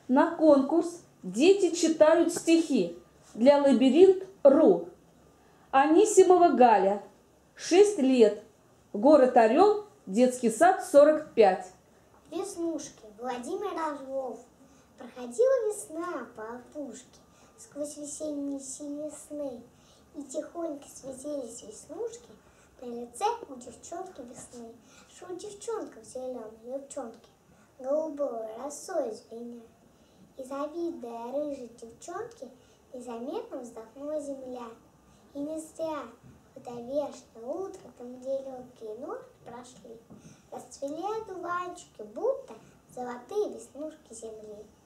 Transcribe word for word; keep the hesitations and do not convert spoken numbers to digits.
на конкурс «Дети читают стихи» для Лабиринт точка ру. Анисимова Галя, шесть лет, город Орел, детский сад сорок пять. Веснушки, Владимир Орлов. Проходила весна по опушке сквозь весенние синие сны, и тихонько светились веснушки на лице у девчонки весны, что у девчонка в зеленой юбчонке голубой росой звеня. И завидная рыжей девчонке незаметно вздохнула земля. И не зря в это вешнее утро, там, где легкие ночи прошли, расцвели одуванчики, будто золотые веснушки земли.